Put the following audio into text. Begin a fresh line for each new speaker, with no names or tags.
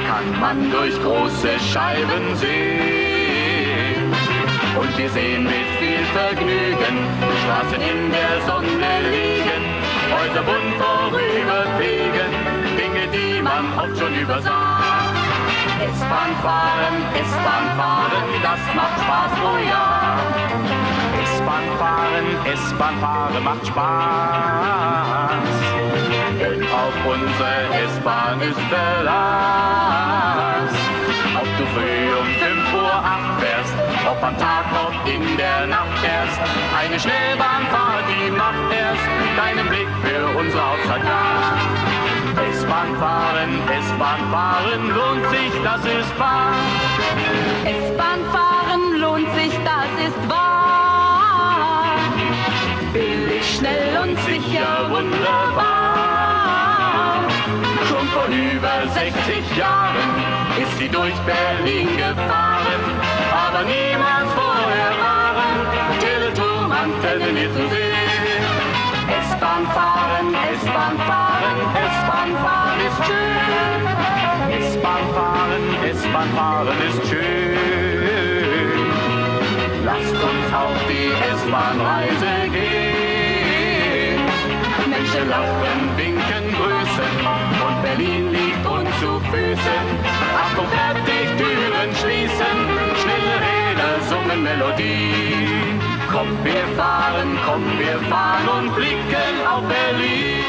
kann man durch große Scheiben sehen. Und wir sehen mit viel Vergnügen Straßen in der Sonne liegen, Häuser bunt vorüberfliegen, Dinge, die man oft schon übersah. S-Bahn fahren, das macht Spaß, oh ja. S-Bahn fahren macht Spaß. Denn auf unsere S-Bahn ist Verlass. Ob du früh um 5 Uhr 8 fährst, ob am Tag, ob in der Nacht erst, eine Schnellbahnfahrt, die macht erst deinen Blick für unsere Hauptstadt klar. S-Bahn fahren, lohnt sich, das ist wahr.
S-Bahn fahren lohnt sich, das ist wahr.
Billig, schnell und sicher, wunderbar. Schon vor über 60 Jahren ist sie durch Berlin gefahren, aber niemals vorher waren Teleturm-Antennen hier zu sehen. S-Bahn fahren ist schön. S-Bahn fahren ist schön. Lasst uns auf die S-Bahn-Reise gehen. Menschen lachen, winken, grüßen und Berlin liegt uns zu Füßen. Achtung, fertig, Türen schließen, schnelle Räder summen Melodien. Komm, wir fahren und blicken auf Berlin.